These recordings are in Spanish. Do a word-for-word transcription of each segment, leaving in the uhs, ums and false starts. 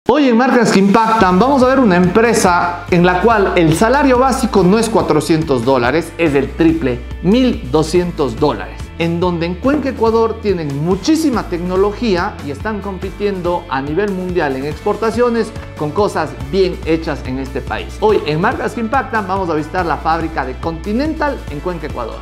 Hoy en Marcas que Impactan vamos a ver una empresa en la cual el salario básico no es cuatrocientos dólares, es el triple, mil doscientos dólares. En donde en Cuenca, Ecuador, tienen muchísima tecnología y están compitiendo a nivel mundial en exportaciones con cosas bien hechas en este país. Hoy en Marcas que Impactan vamos a visitar la fábrica de Continental en Cuenca, Ecuador.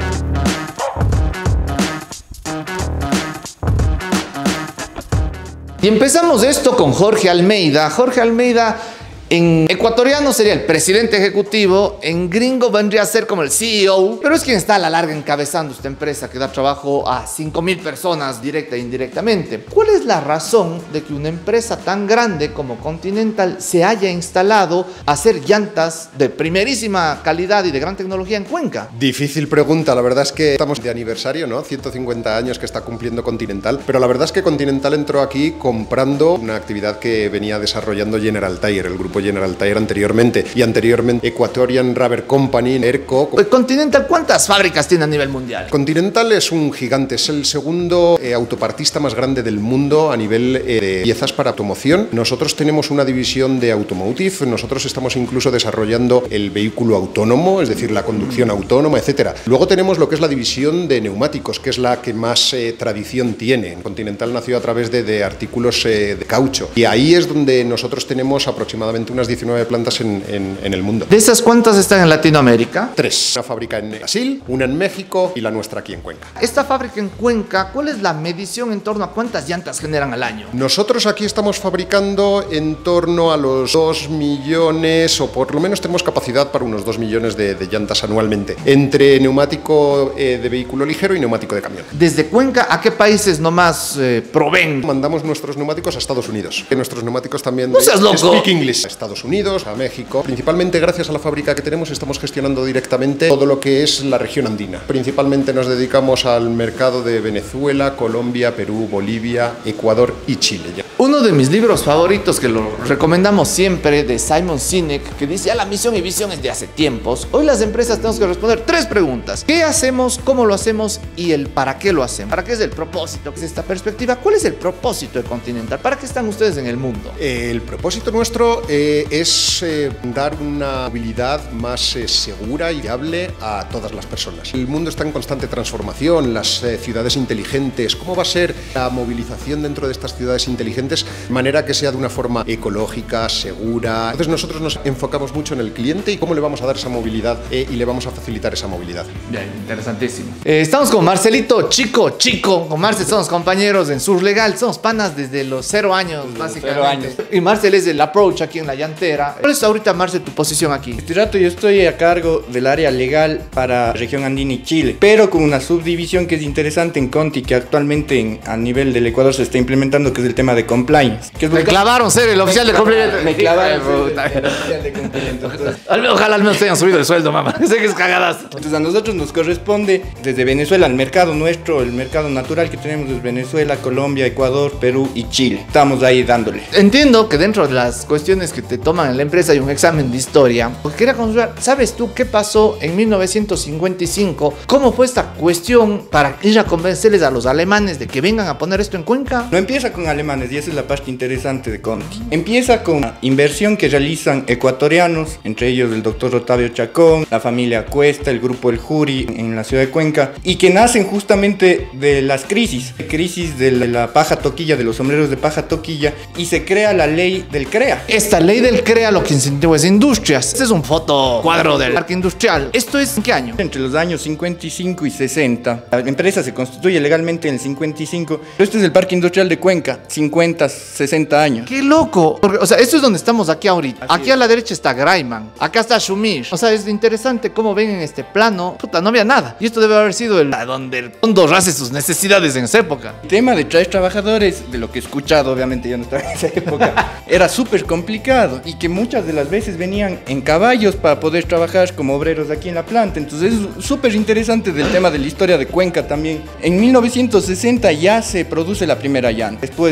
Y empezamos esto con Jorge Almeida. Jorge Almeida, en ecuatoriano sería el presidente ejecutivo, en gringo vendría a ser como el C E O, pero es quien está a la larga encabezando esta empresa que da trabajo a cinco mil personas directa e indirectamente. ¿Cuál es la razón de que una empresa tan grande como Continental se haya instalado a hacer llantas de primerísima calidad y de gran tecnología en Cuenca? Difícil pregunta, la verdad es que estamos de aniversario, ¿no? ciento cincuenta años que está cumpliendo Continental, pero la verdad es que Continental entró aquí comprando una actividad que venía desarrollando General Tire, el grupo General Tire anteriormente, y anteriormente Equatorian Rubber Company, ERCO. Continental, ¿cuántas fábricas tiene a nivel mundial? Continental es un gigante, es el segundo eh, autopartista más grande del mundo a nivel eh, de piezas para automoción. Nosotros tenemos una división de automotive, nosotros estamos incluso desarrollando el vehículo autónomo, es decir, la conducción autónoma, etcétera. Luego tenemos lo que es la división de neumáticos, que es la que más eh, tradición tiene. Continental nació a través de, de artículos eh, de caucho, y ahí es donde nosotros tenemos aproximadamente unas diecinueve plantas en, en, en el mundo. ¿De esas cuántas están en Latinoamérica? Tres. Una fábrica en Brasil, una en México y la nuestra aquí en Cuenca. Esta fábrica en Cuenca, ¿cuál es la medición en torno a cuántas llantas generan al año? Nosotros aquí estamos fabricando en torno a los dos millones, o por lo menos tenemos capacidad para unos dos millones de, de llantas anualmente, entre neumático eh, de vehículo ligero y neumático de camión. ¿Desde Cuenca a qué países nomás eh, proveen? Mandamos nuestros neumáticos a Estados Unidos. Nuestros neumáticos también... ¡No seas loco! Speak English. Estados Unidos, a México. Principalmente gracias a la fábrica que tenemos estamos gestionando directamente todo lo que es la región andina. Principalmente nos dedicamos al mercado de Venezuela, Colombia, Perú, Bolivia, Ecuador y Chile. Uno de mis libros favoritos, que lo recomendamos siempre, de Simon Sinek, que dice: ya la misión y visión es de hace tiempos. Hoy las empresas tenemos que responder tres preguntas: ¿qué hacemos? ¿Cómo lo hacemos? Y el para qué lo hacemos. ¿Para qué es el propósito? ¿Qué es esta perspectiva? ¿Cuál es el propósito de Continental? ¿Para qué están ustedes en el mundo? El propósito nuestro eh, es eh, dar una movilidad más eh, segura y viable a todas las personas. El mundo está en constante transformación, las eh, ciudades inteligentes. ¿Cómo va a ser la movilización dentro de estas ciudades inteligentes? De manera que sea de una forma ecológica, segura. Entonces nosotros nos enfocamos mucho en el cliente y cómo le vamos a dar esa movilidad eh, y le vamos a facilitar esa movilidad. Bien, interesantísimo. Eh, estamos con Marcelito Chico, Chico. Con Marcel somos compañeros en Sur Legal, somos panas desde los cero años, desde básicamente. Cero años. Y Marcel es el approach aquí en la llantera. ¿Cuál es ahorita, Marcel, tu posición aquí? Este rato yo estoy a cargo del área legal para región andina y Chile, pero con una subdivisión que es interesante en Conti, que actualmente en, a nivel del Ecuador se está implementando, que es el tema de compliance. Que es me clavaron ser el oficial de cumplimiento. Me clavaron ser el oficial de cumplimiento. Ojalá al menos te hayan subido el sueldo, mamá. Sé que es cagadas. Entonces a nosotros nos corresponde desde Venezuela, el mercado nuestro, el mercado natural que tenemos es Venezuela, Colombia, Ecuador, Perú y Chile. Estamos ahí dándole. Entiendo que dentro de las cuestiones que te toman en la empresa hay un examen de historia. Porque quería consultar, ¿sabes tú qué pasó en mil novecientos cincuenta y cinco? ¿Cómo fue esta cuestión para ir a convencerles a los alemanes de que vengan a poner esto en Cuenca? No empieza con alemanes y esa es la parte interesante de Conti. Empieza con una inversión que realizan ecuatorianos, entre ellos el doctor Otavio Chacón, la familia Cuesta, el grupo El Juri en la ciudad de Cuenca, y que nacen justamente de las crisis, crisis de la paja toquilla, de los sombreros de paja toquilla, y se crea la ley del CREA. Esta ley del CREA lo que incentiva es industrias. Este es un foto cuadro del parque industrial. ¿Esto es en qué año? Entre los años cincuenta y cinco y sesenta. La empresa se constituye legalmente en el cincuenta y cinco, pero este es el parque industrial de Cuenca, cincuenta, sesenta años. ¡Qué loco! Porque, o sea, esto es donde estamos aquí ahorita. Así aquí es. A la derecha está Graiman, acá está Shumir. O sea, es interesante cómo ven en este plano. Puta, no había nada. Y esto debe haber sido el donde el mundo hace sus necesidades en esa época. El tema de traer trabajadores, de lo que he escuchado, obviamente yo no estaba en esa época, era súper complicado y que muchas de las veces venían en caballos para poder trabajar como obreros aquí en la planta. Entonces es súper interesante del tema de la historia de Cuenca también. En mil novecientos sesenta ya se produce la primera llanta, después de cinco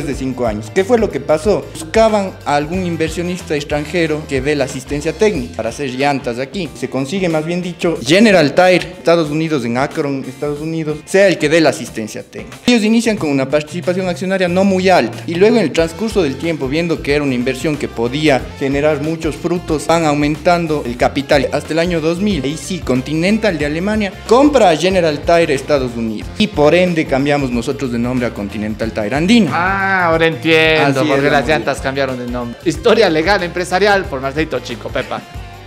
años. ¿Qué fue lo que pasó? Buscaban a algún inversionista extranjero que dé la asistencia técnica para hacer llantas aquí. Se consigue, más bien dicho, General Tire, Estados Unidos, en Akron, Estados Unidos, sea el que dé la asistencia técnica. Ellos inician con una participación accionaria no muy alta y luego en el transcurso del tiempo, viendo que era una inversión que podía generar muchos frutos, van aumentando el capital hasta el año dos mil. Ahí sí, Continental de Alemania compra a General Tire Estados Unidos y por ende cambiamos nosotros de nombre a Continental Tire Andino. Ah, ahora entiendo, Así porque es, las muy llantas cambiaron de nombre. Historia legal empresarial por Marcelito Chico, Pepa.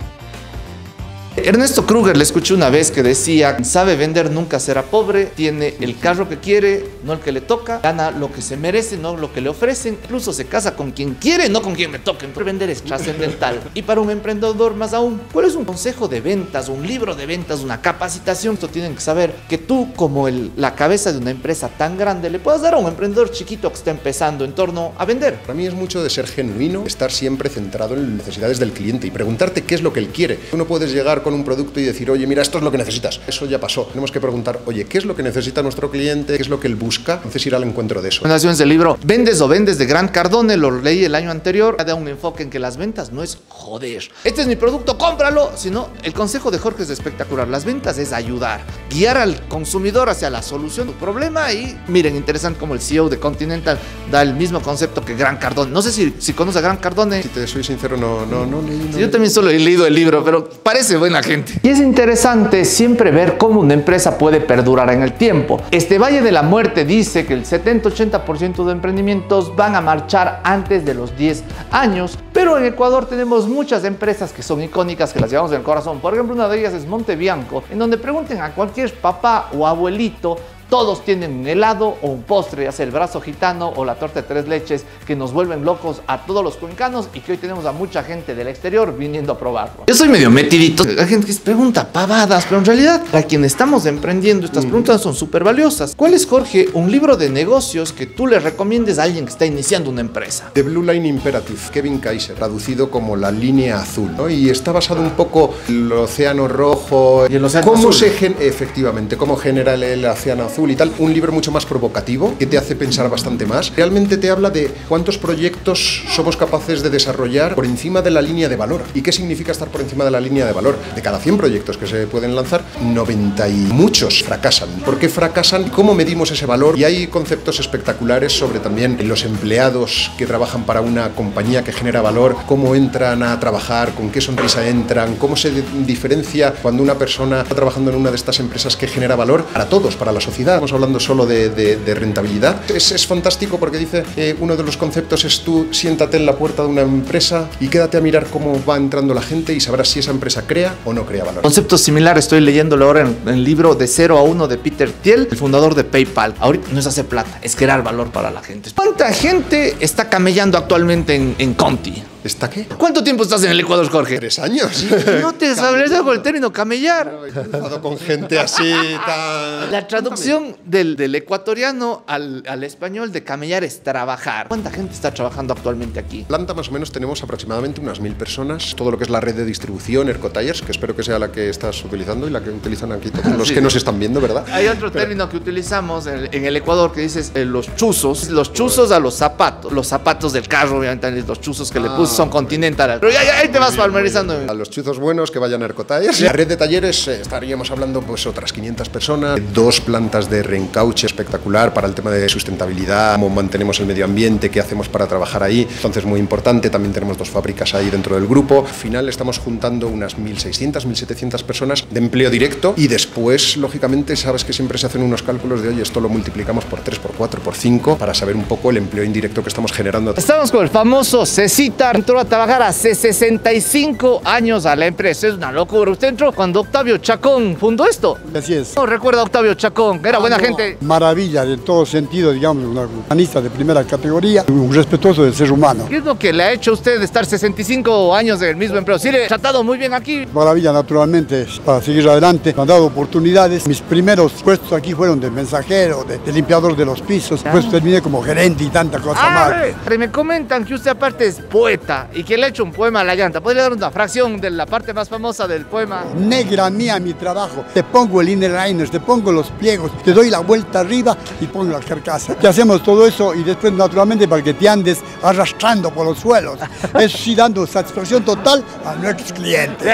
Ernesto Kruger le escuché una vez que decía: sabe vender, nunca será pobre, tiene el carro que quiere, no el que le toca, gana lo que se merece, no lo que le ofrecen, incluso se casa con quien quiere, no con quien le toquen. Vender es trascendental. Y para un emprendedor más aún, ¿cuál es un consejo de ventas, un libro de ventas, una capacitación? Esto tienen que saber que tú, como el, la cabeza de una empresa tan grande, le puedas dar a un emprendedor chiquito que está empezando en torno a vender. Para mí es mucho de ser genuino, estar siempre centrado en las necesidades del cliente y preguntarte qué es lo que él quiere. Tú no puedes llegar con un producto y decir, oye, mira, esto es lo que necesitas. Eso ya pasó. Tenemos que preguntar, oye, ¿qué es lo que necesita nuestro cliente? ¿Qué es lo que él busca? Entonces ir al encuentro de eso. Recomendaciones del libro Vendes o Vendes de Grant Cardone, lo leí el año anterior. Da un enfoque en que las ventas no es joder. Este es mi producto, cómpralo. Sino el consejo de Jorge es espectacular. Las ventas es ayudar, guiar al consumidor hacia la solución del problema. Y miren, interesante como el C E O de Continental da el mismo concepto que Grant Cardone. No sé si, si conoce a Grant Cardone. Si te soy sincero, no, no, no leí. No Yo también solo he leído el libro, pero parece buena gente. Y es interesante siempre ver cómo una empresa puede perdurar en el tiempo. Este Valle de la Muerte dice que el setenta a ochenta por ciento de emprendimientos van a marchar antes de los diez años, pero en Ecuador tenemos muchas empresas que son icónicas, que las llevamos en el corazón. Por ejemplo, una de ellas es Montebianco, en donde pregunten a cualquier papá o abuelito, todos tienen un helado o un postre, ya sea el brazo gitano o la torta de tres leches, que nos vuelven locos a todos los cuencanos y que hoy tenemos a mucha gente del exterior viniendo a probarlo. Yo soy medio metidito. Hay gente que se pregunta pavadas, pero en realidad, para quienes estamos emprendiendo, estas preguntas son súper valiosas. ¿Cuál es, Jorge, un libro de negocios que tú le recomiendes a alguien que está iniciando una empresa? The Blue Line Imperative, Kevin Kaiser, traducido como la línea azul, ¿no? Y está basado un poco en el océano rojo. Y el océano cómo azul. se gen efectivamente, cómo genera el, el océano azul y tal. Un libro mucho más provocativo, que te hace pensar bastante más. Realmente te habla de cuántos proyectos somos capaces de desarrollar por encima de la línea de valor. ¿Y qué significa estar por encima de la línea de valor? De cada cien proyectos que se pueden lanzar, noventa y muchos fracasan. ¿Por qué fracasan? ¿Cómo medimos ese valor? Y hay conceptos espectaculares sobre también los empleados que trabajan para una compañía que genera valor, cómo entran a trabajar, con qué sonrisa entran, cómo se diferencia cuando una persona está trabajando en una de estas empresas que genera valor para todos, para la sociedad. Estamos hablando solo de, de, de rentabilidad. Es, es fantástico porque dice, eh, uno de los conceptos es tú siéntate en la puerta de una empresa y quédate a mirar cómo va entrando la gente y sabrás si esa empresa crea o no crea valor. Concepto similar estoy leyéndolo ahora en, en el libro De Cero a Uno de Peter Thiel, el fundador de PayPal. Ahorita no es hacer plata, es crear valor para la gente. ¿Cuánta gente está camellando actualmente en, en Conti? ¿Está qué? ¿Cuánto tiempo estás en el Ecuador, Jorge? Tres años. No te sabes con el término camellar. No, he cruzado con gente así tan... La traducción del, del ecuatoriano al, al español de camellar es trabajar. ¿Cuánta gente está trabajando actualmente aquí? Planta más o menos tenemos aproximadamente unas mil personas. Todo lo que es la red de distribución, ErcoTires, que espero que sea la que estás utilizando y la que utilizan aquí todos los Sí. que nos están viendo, ¿verdad? Hay otro Pero... término que utilizamos en, en el Ecuador que dices eh, los chuzos. Los chuzos a los zapatos. Los zapatos del carro, obviamente, los chuzos que ah, le puse son Continental. Pero ya, ya ahí te vas palmarizando. A los chuzos buenos que vayan a ErcoTires. La red de talleres eh, estaríamos hablando pues otras quinientas personas. Dos plantas de reencauche espectacular para el tema de sustentabilidad, cómo mantenemos el medio ambiente, qué hacemos para trabajar ahí. Entonces muy importante, también tenemos dos fábricas ahí dentro del grupo. Al final estamos juntando unas mil seiscientas, mil setecientas personas de empleo directo y después, lógicamente, sabes que siempre se hacen unos cálculos de, oye, esto lo multiplicamos por tres, por cuatro, por cinco para saber un poco el empleo indirecto que estamos generando. Estamos con el famoso Cecita. Entró a trabajar hace sesenta y cinco años a la empresa. Es una locura. Usted entró cuando Octavio Chacón fundó esto. Así es. No recuerda a Octavio Chacón, era buena Ah, no, gente. Maravilla, en todo sentido, digamos, una humanista de primera categoría, un respetuoso del ser humano. ¿Qué es lo que le ha hecho a usted de estar sesenta y cinco años en el mismo empleo? Sí, le ha tratado muy bien aquí. Maravilla, naturalmente, para seguir adelante. Me han dado oportunidades. Mis primeros puestos aquí fueron de mensajero, de, de limpiador de los pisos. Después terminé como gerente y tanta cosa Ah, más. me comentan que usted aparte es poeta. loca y que le ha hecho un poema a la llanta. ¿Podría dar una fracción de la parte más famosa del poema? Negra mía mi trabajo, te pongo el inner liner, te pongo los pliegos, te doy la vuelta arriba y pongo la carcasa. Te hacemos todo eso y después naturalmente para que te andes arrastrando por los suelos. Eso sí, dando satisfacción total a nuestros clientes.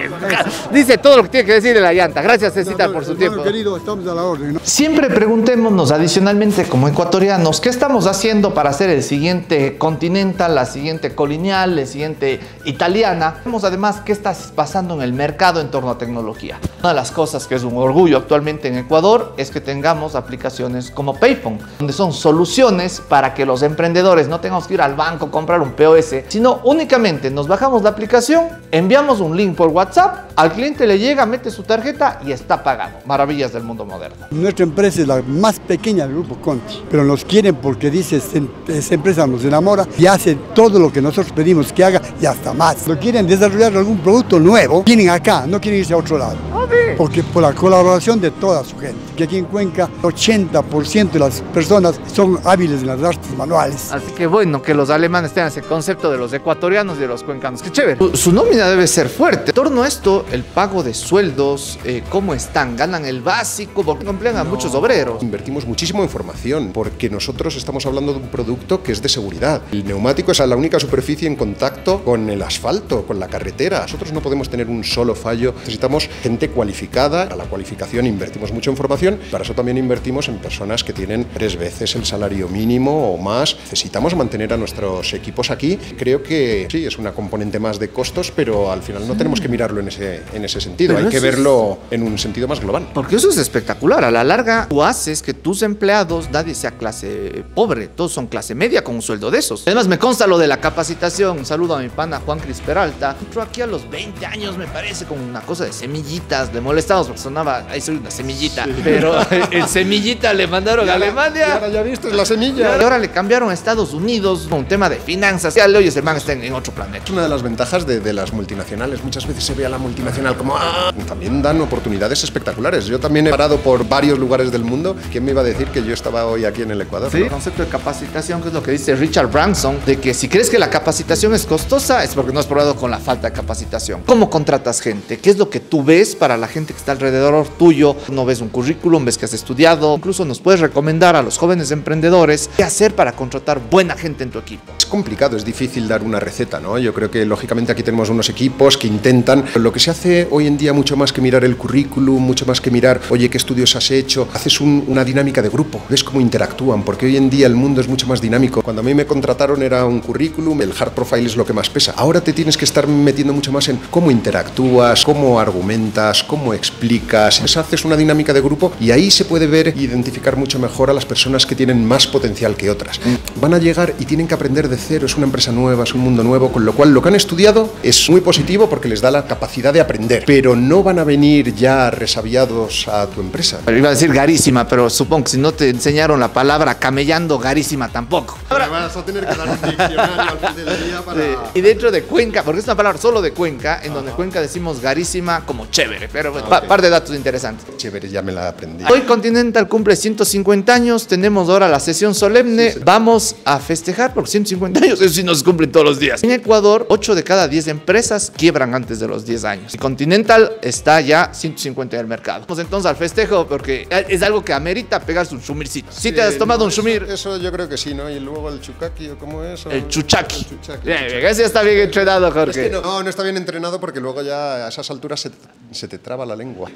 Dice todo lo que tiene que decir de la llanta. Gracias, Cecita, por su Hermano tiempo. querido, estamos a la orden, ¿no? Siempre preguntémonos adicionalmente como ecuatorianos, ¿qué estamos haciendo para hacer el siguiente Continental, la siguiente Colonial, el siguiente Italiana? Vemos además qué está pasando en el mercado en torno a tecnología. Una de las cosas que es un orgullo actualmente en Ecuador es que tengamos aplicaciones como Payphone, donde son soluciones para que los emprendedores no tengamos que ir al banco a comprar un P O S, sino únicamente nos bajamos la aplicación, enviamos un link por WhatsApp, al cliente le llega, mete su tarjeta y está pagado. Maravillas del mundo moderno. Nuestra empresa es la más pequeña del Grupo Conti, pero nos quieren porque dice, esa empresa nos enamora y hace todo lo que nosotros pedimos que haga y hasta más. Si quieren desarrollar algún producto nuevo, vienen acá, no quieren irse a otro lado. Porque por la colaboración de toda su gente, que aquí en Cuenca ochenta por ciento de las personas son hábiles en las artes manuales. Así que bueno, que los alemanes tengan ese concepto de los ecuatorianos y de los cuencanos. ¡Qué chévere! Su, su nómina debe ser fuerte. En torno a esto, el pago de sueldos, eh, ¿cómo están? ¿Ganan el básico? Porque emplean a no. muchos obreros. Invertimos muchísimo en formación, porque nosotros estamos hablando de un producto que es de seguridad. El neumático es la única superficie en contacto con el asfalto, con la carretera. Nosotros no podemos tener un solo fallo. Necesitamos gente cualificada. A la cualificación invertimos mucho en formación. Para eso también invertimos en personas que tienen tres veces el salario mínimo o más. Necesitamos mantener a nuestros equipos aquí. Creo que sí, es una componente más de costos, pero al final no tenemos que mirarlo en ese, en ese sentido. Pero hay que verlo es... en un sentido más global. Porque eso es espectacular. A la larga, tú haces que tus empleados, nadie sea clase pobre, todos son clase media con un sueldo de esos. Además, me consta lo de la capacitación. Un saludo a mi pana Juan Cris Peralta. Entró aquí a los veinte años, me parece, con una cosa de semillitas. Le molestamos porque sonaba, ahí soy una semillita. Sí. Pero el semillita le mandaron a Alemania. Y ahora ya viste, es la semilla. Y ahora le cambiaron a Estados Unidos con un tema de finanzas. Ya le oyes, el man está en, en otro planeta. Es una de las ventajas de, de las multinacionales. Muchas veces se ve a la multinacional como ¡ah! También dan oportunidades espectaculares. Yo también he parado por varios lugares del mundo. ¿Quién me iba a decir que yo estaba hoy aquí en el Ecuador? Sí, ¿no? El concepto de capacitación, que es lo que dice Richard Branson, de que si crees que la capacitación es costosa, es porque no has probado con la falta de capacitación. ¿Cómo contratas gente? ¿Qué es lo que tú ves para la gente que está alrededor tuyo? No ves un currículum, ves que has estudiado. Incluso nos puedes recomendar a los jóvenes emprendedores qué hacer para contratar buena gente en tu equipo. Es complicado, es difícil dar una receta, ¿no? Yo creo que lógicamente aquí tenemos unos equipos que intentan. Lo que se hace hoy en día mucho más que mirar el currículum, mucho más que mirar, oye, ¿qué estudios has hecho? Haces un, una dinámica de grupo, ves cómo interactúan, porque hoy en día el mundo es mucho más dinámico. Cuando a mí me contrataron era un currículum, el hard profile es lo que más pesa. Ahora te tienes que estar metiendo mucho más en cómo interactúas, cómo argumentas, cómo explicas. Entonces haces una dinámica de grupo y ahí se puede ver e identificar mucho mejor a las personas que tienen más potencial que otras. Van a llegar y tienen que aprender de cero, es una empresa nueva, es un mundo nuevo, con lo cual lo que han estudiado es muy positivo porque les da la capacidad de aprender, pero no van a venir ya resabiados a tu empresa. Pero iba a decir garísima, pero supongo que si no te enseñaron la palabra camellando, garísima tampoco. Ahora vas a tener que dar un diccionario al fin del día para... Sí. Y dentro de Cuenca, porque es una palabra solo de Cuenca, en Ajá. donde Cuenca decimos garísima como chévere, pero bueno, okay. par de datos interesantes. Chévere, ya me la aprendí. Hoy Continental cumple ciento cincuenta años, tenemos ahora la sesión solemne, sí, sí. Vamos a festejar por ciento cincuenta años, eso sí nos cumplen todos los días. En Ecuador, ocho de cada diez empresas quiebran antes de los diez años. Y Continental está ya ciento cincuenta en el mercado. Vamos entonces al festejo porque es algo que amerita pegarse un shumircito. ¿Sí, sí te has tomado no, un shumir? Eso, eso yo creo que sí, ¿no? Y luego el chucaki, ¿o cómo es? ¿O el chuchaki. El chuchaki. Bien, bien, ese está bien entrenado, Jorge. Es que no, no, no está bien entrenado porque luego ya a esas alturas se, se te traba la lengua.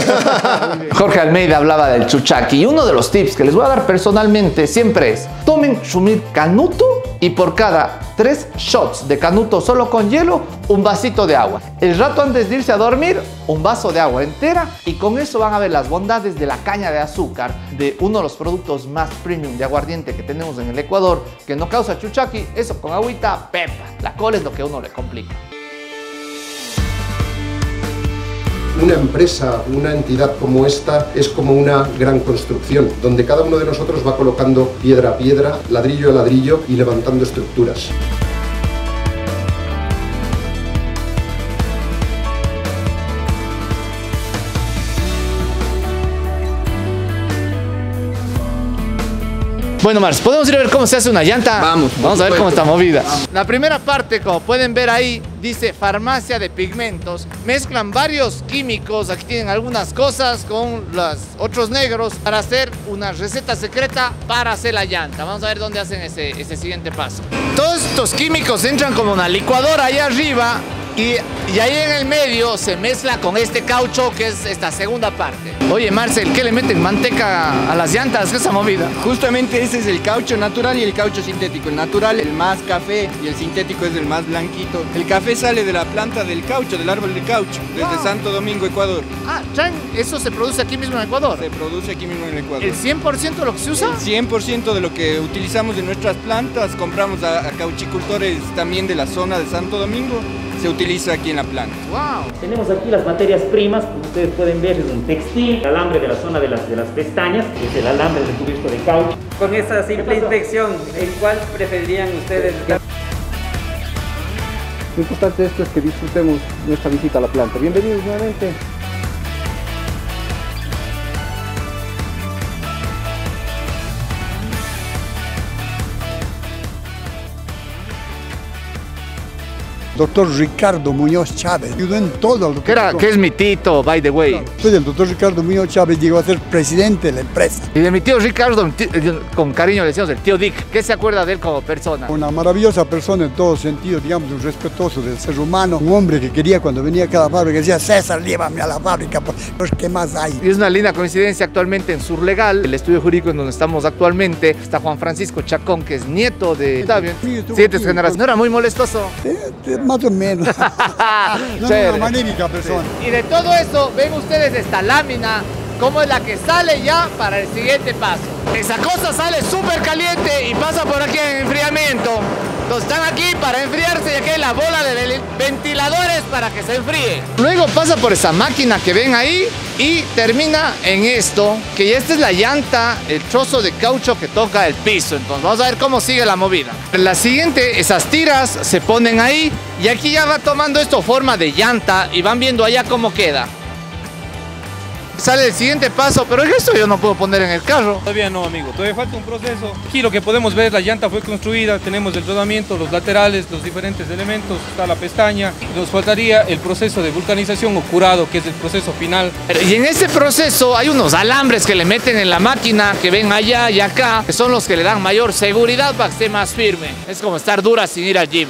Jorge Almeida hablaba del chuchaki y uno de los tips que les voy a dar personalmente siempre es tomen shumir canuto y por cada tres shots de canuto solo con hielo, un vasito de agua. El rato antes de irse a dormir, un vaso de agua entera y con eso van a ver las bondades de la caña de azúcar, de uno de los productos más premium de aguardiente que tenemos en el Ecuador, que no causa chuchaki, eso con agüita, pepa. La cola es lo que a uno le complica. Una empresa, una entidad como esta es como una gran construcción, donde cada uno de nosotros va colocando piedra a piedra, ladrillo a ladrillo y levantando estructuras. Bueno, Mars, ¿podemos ir a ver cómo se hace una llanta? Vamos, Vamos a ver por cómo está supuesto. movida. La primera parte, como pueden ver ahí, dice farmacia de pigmentos. Mezclan varios químicos, aquí tienen algunas cosas con los otros negros para hacer una receta secreta para hacer la llanta. Vamos a ver dónde hacen ese, ese siguiente paso. Todos estos químicos entran como una licuadora ahí arriba. Y, y ahí en el medio se mezcla con este caucho que es esta segunda parte. Oye, Marcel, ¿qué le meten? ¿Manteca a las llantas? ¿Qué es esa movida? Justamente ese es el caucho natural y el caucho sintético. El natural, el más café, y el sintético es el más blanquito. El café sale de la planta del caucho, del árbol de caucho, desde Wow. Santo Domingo, Ecuador. Ah, traen, eso se produce aquí mismo en Ecuador. Se produce aquí mismo en Ecuador. ¿El cien por ciento de lo que se usa? El cien por ciento de lo que utilizamos en nuestras plantas, compramos a, a cauchicultores también de la zona de Santo Domingo, se utiliza aquí en la planta. Wow. Tenemos aquí las materias primas, como ustedes pueden ver, es un textil, el alambre de la zona de las, de las pestañas, es el alambre recubierto de caucho. Con esa simple inspección, ¿en cuál preferirían ustedes? Lo importante de esto es que disfrutemos nuestra visita a la planta. Bienvenidos nuevamente. Doctor Ricardo Muñoz Chávez ayudó en todo lo ¿Qué, era, ¿Qué es mi tito, by the way? Después el doctor Ricardo Muñoz Chávez llegó a ser presidente de la empresa. Y de mi tío Ricardo, mi tío- con cariño le decimos el tío Dick. ¿Qué se acuerda de él como persona? Una maravillosa persona en todo sentido, digamos, un respetuoso del ser humano. Un hombre que quería cuando venía a cada fábrica, decía, César, llévame a la fábrica, pues, ¿qué más hay? Y es una linda coincidencia actualmente en Surlegal, el estudio jurídico en donde estamos actualmente. Está Juan Francisco Chacón, que es nieto de Octavio. Sí, estuvo Siguientes aquí. generaciones. ¿No era muy molestoso? Eh, eh, más o menos. No, Chévere. una magnífica persona. Y de todo eso, ven ustedes esta lámina, como es la que sale ya para el siguiente paso. Esa cosa sale súper caliente y pasa por aquí en enfriamiento. Entonces están aquí para enfriarse y aquí hay la bola de vel- ventiladores para que se enfríe. Luego pasa por esa máquina que ven ahí y termina en esto, que ya esta es la llanta, el trozo de caucho que toca el piso. Entonces vamos a ver cómo sigue la movida. En la siguiente, esas tiras se ponen ahí y aquí ya va tomando esto forma de llanta y van viendo allá cómo queda. Sale el siguiente paso, pero esto yo no puedo poner en el carro. Todavía no, amigo, todavía falta un proceso. Aquí lo que podemos ver, la llanta fue construida, tenemos el rodamiento, los laterales, los diferentes elementos, está la pestaña. Nos faltaría el proceso de vulcanización o curado, que es el proceso final. Y en ese proceso hay unos alambres que le meten en la máquina, que ven allá y acá, que son los que le dan mayor seguridad para que esté más firme. Es como estar dura sin ir al gym.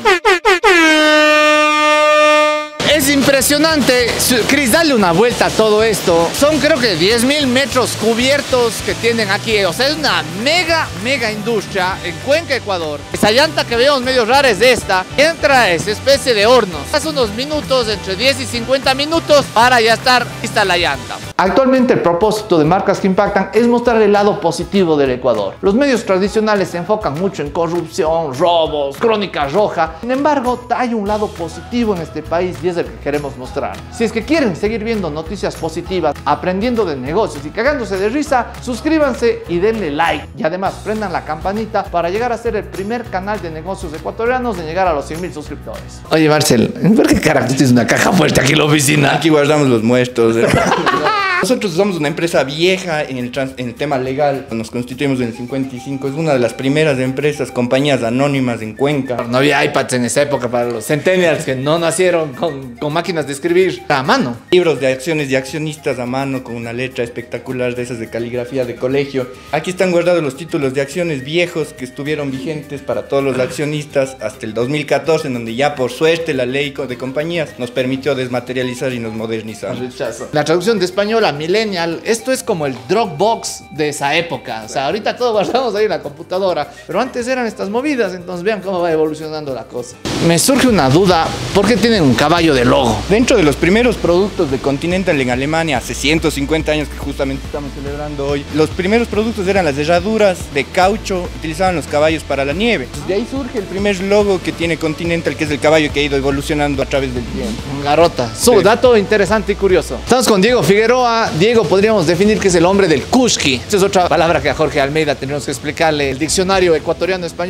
Es impresionante. Chris, dale una vuelta a todo esto. Son creo que diez mil metros cubiertos que tienen aquí. O sea, es una mega, mega industria en Cuenca, Ecuador. Esa llanta que vemos medio rara es esta. Entra a esa especie de hornos. Hace unos minutos, entre diez y cincuenta minutos, para ya estar lista la llanta. Actualmente el propósito de Marcas que Impactan es mostrar el lado positivo del Ecuador. Los medios tradicionales se enfocan mucho en corrupción, robos, crónica roja. Sin embargo, hay un lado positivo en este país y es el que queremos mostrar. Si es que quieren seguir viendo noticias positivas, aprendiendo de negocios y cagándose de risa, suscríbanse y denle like. Y además prendan la campanita para llegar a ser el primer canal de negocios ecuatorianos en llegar a los cien mil suscriptores. Oye, Marcel, ¿por qué carajo tienes una caja fuerte aquí en la oficina? Aquí guardamos los muertos. Nosotros somos una empresa vieja en el, trans, en el tema legal. Nos constituimos en el cincuenta y cinco. Es una de las primeras empresas, compañías anónimas en Cuenca. No había iPads en esa época para los centennials que no nacieron con, con máquinas de escribir a mano. Libros de acciones de accionistas a mano con una letra espectacular de esas de caligrafía de colegio. Aquí están guardados los títulos de acciones viejos que estuvieron vigentes para todos los accionistas hasta el dos mil catorce, en donde ya por suerte la ley de compañías nos permitió desmaterializar y nos modernizar. La traducción de español a millennial, esto es como el Dropbox de esa época. O sea, ahorita todo guardamos ahí en la computadora, pero antes eran estas movidas, entonces vean cómo va evolucionando la cosa. Me surge una duda, ¿por qué tienen un caballo de logo? Dentro de los primeros productos de Continental en Alemania, hace ciento cincuenta años que justamente estamos celebrando hoy, los primeros productos eran las herraduras de caucho, utilizaban los caballos para la nieve. Entonces, de ahí surge el primer logo que tiene Continental, que es el caballo que ha ido evolucionando a través del tiempo. Garota. Su Sí. dato interesante y curioso. Estamos con Diego Figueroa. Diego, podríamos definir que es el hombre del kushki. Esta es otra palabra que a Jorge Almeida tenemos que explicarle. El diccionario ecuatoriano español que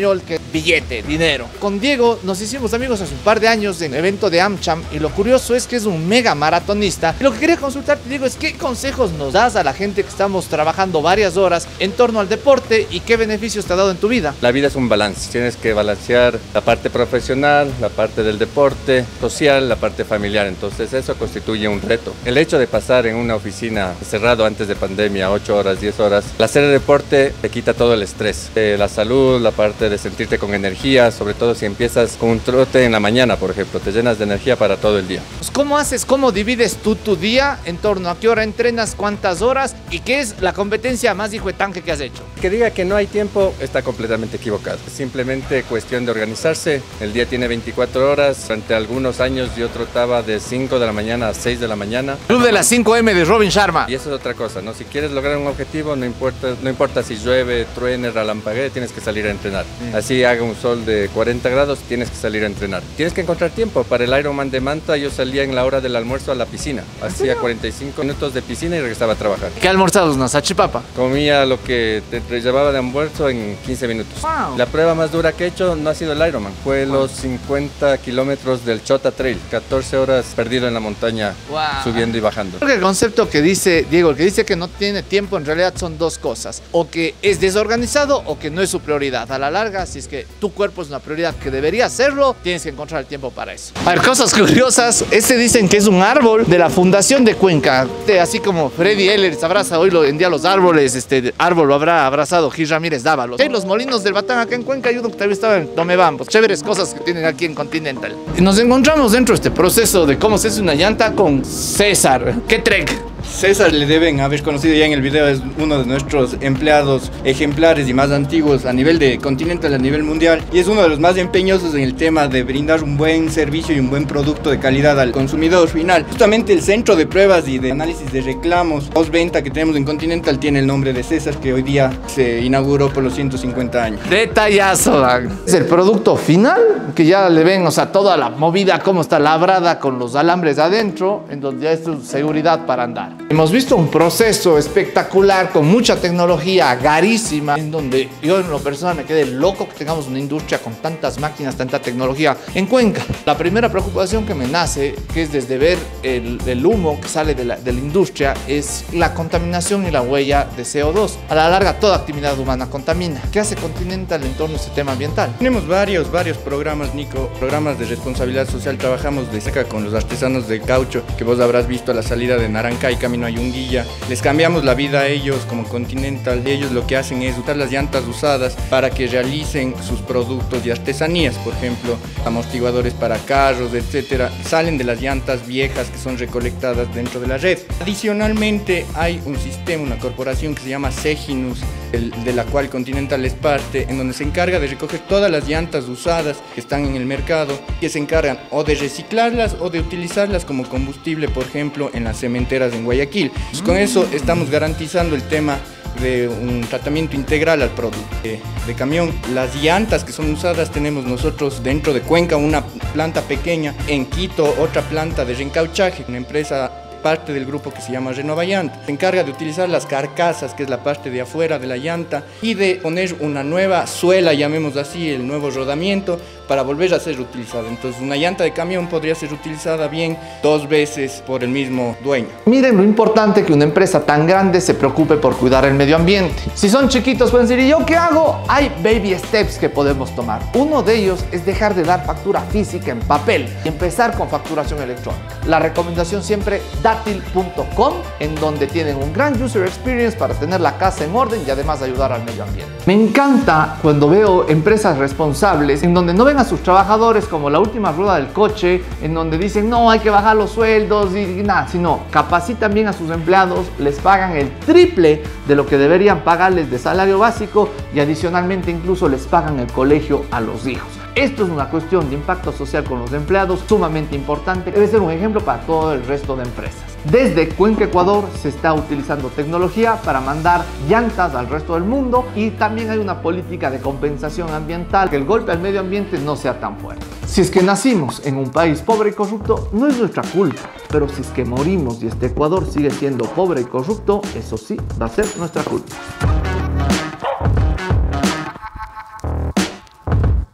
billete, dinero. Con Diego nos hicimos amigos hace un par de años en un evento de AmCham y lo curioso es que es un mega maratonista. Y lo que quería consultarte, Diego, es qué consejos nos das a la gente que estamos trabajando varias horas en torno al deporte y qué beneficios te ha dado en tu vida. La vida es un balance, tienes que balancear la parte profesional, la parte del deporte, social, la parte familiar, entonces eso constituye un reto. El hecho de pasar en una oficina cerrado antes de pandemia, ocho horas, diez horas, el hacer el deporte te quita todo el estrés, eh, la salud, la parte de sentirte con energía, sobre todo si empiezas con un trote en la mañana, por ejemplo, te llenas de energía para todo el día. Pues, ¿cómo haces, cómo divides tú tu día en torno a qué hora entrenas, cuántas horas y qué es la competencia más hijo de tanque que has hecho? Que diga que no hay tiempo está completamente equivocado. Es simplemente cuestión de organizarse. El día tiene veinticuatro horas. Durante algunos años yo trotaba de cinco de la mañana a seis de la mañana. Club de las cinco eme de Robin Sharma. Y eso es otra cosa, ¿no? Si quieres lograr un objetivo, no importa, no importa si llueve, truene, relampaguee, tienes que salir a entrenar. Sí. Así haga un sol de cuarenta grados, tienes que salir a entrenar. Tienes que encontrar tiempo. Para el Ironman de Manta yo salía en la hora del almuerzo a la piscina. Hacía cuarenta y cinco minutos de piscina y regresaba a trabajar. ¿Qué almorzabas? ¿Una salchipapa? Comía lo que te llevaba de almuerzo en quince minutos. Wow. La prueba más dura que he hecho no ha sido el Ironman, fue wow. los cincuenta kilómetros del Chota Trail, catorce horas perdido en la montaña, wow. subiendo y bajando. Creo que el concepto que dice Diego, el que dice que no tiene tiempo, en realidad son dos cosas, o que es desorganizado o que no es su prioridad. A la larga, si es que tu cuerpo es una prioridad que debería serlo, tienes que encontrar el tiempo para eso. A ver, cosas curiosas, este dicen que es un árbol de la Fundación de Cuenca, así como Freddy Eller abraza hoy en día los árboles, este árbol lo habrá abrazado Gil Ramírez Dávalos. Hey, los molinos del Batán acá en Cuenca, hay uno que también estaba en Tomebambos, chéveres cosas que tienen aquí en Continental. Y nos encontramos dentro de este proceso de cómo se hace una llanta con César. ¿Qué trek? César le deben haber conocido ya en el video, es uno de nuestros empleados ejemplares y más antiguos a nivel de Continental, a nivel mundial, y es uno de los más empeñosos en el tema de brindar un buen servicio y un buen producto de calidad al consumidor final. Justamente el centro de pruebas y de análisis de reclamos postventa que tenemos en Continental tiene el nombre de César, que hoy día se inauguró por los ciento cincuenta años. Detallazo, Dan. Es el producto final, que ya le ven, o sea, toda la movida, cómo está labrada con los alambres adentro, en donde ya es tu seguridad para andar. Hemos visto un proceso espectacular con mucha tecnología garísima, en donde yo en lo personal me quedé loco que tengamos una industria con tantas máquinas, tanta tecnología en Cuenca. La primera preocupación que me nace, que es desde ver el, el humo que sale de la, de la industria, es la contaminación y la huella de C O dos. A la larga, toda actividad humana contamina. ¿Qué hace Continental en torno a este tema ambiental? Tenemos varios, varios programas, Nico, programas de responsabilidad social. Trabajamos de cerca con los artesanos del caucho, que vos habrás visto a la salida de Narancay, camino a Yunguilla. Les cambiamos la vida a ellos como Continental. Ellos lo que hacen es usar las llantas usadas para que realicen sus productos y artesanías, por ejemplo, amortiguadores para carros, etcétera. Salen de las llantas viejas que son recolectadas dentro de la red. Adicionalmente, hay un sistema, una corporación que se llama Seginus, el, de la cual Continental es parte, en donde se encarga de recoger todas las llantas usadas que están en el mercado, que se encargan o de reciclarlas o de utilizarlas como combustible, por ejemplo, en las cementeras en Guayaquil. Pues con eso estamos garantizando el tema de un tratamiento integral al producto de, de camión. Las llantas que son usadas tenemos nosotros dentro de Cuenca una planta pequeña, en Quito otra planta de reencauchaje, una empresa parte del grupo que se llama Renova Llanta. Se encarga de utilizar las carcasas, que es la parte de afuera de la llanta, y de poner una nueva suela, llamemos así, el nuevo rodamiento, para volver a ser utilizada. Entonces una llanta de camión podría ser utilizada bien dos veces por el mismo dueño. Miren lo importante que una empresa tan grande se preocupe por cuidar el medio ambiente. Si son chiquitos pueden decir, ¿y yo qué hago? Hay baby steps que podemos tomar. Uno de ellos es dejar de dar factura física en papel y empezar con facturación electrónica. La recomendación siempre, dátil punto com, en donde tienen un gran user experience para tener la casa en orden y además ayudar al medio ambiente. Me encanta cuando veo empresas responsables en donde no ven a sus trabajadores como la última rueda del coche, en donde dicen no, hay que bajar los sueldos y, y nada, sino capacitan bien a sus empleados, les pagan el triple de lo que deberían pagarles de salario básico y adicionalmente incluso les pagan el colegio a los hijos. Esto es una cuestión de impacto social con los empleados sumamente importante. Debe ser un ejemplo para todo el resto de empresas. Desde Cuenca, Ecuador, se está utilizando tecnología para mandar llantas al resto del mundo y también hay una política de compensación ambiental, que el golpe al medio ambiente no sea tan fuerte. Si es que nacimos en un país pobre y corrupto, no es nuestra culpa, pero si es que morimos y este Ecuador sigue siendo pobre y corrupto, eso sí va a ser nuestra culpa.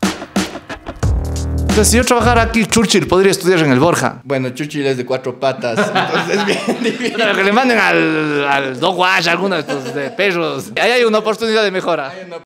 Entonces, si yo trabajara aquí, Churchill podría estudiar en el Borja. Bueno, Churchill es de cuatro patas, entonces es bien difícil. Pero que le manden al, al Dog Wash, alguno de estos de perros. Ahí hay una oportunidad de mejora.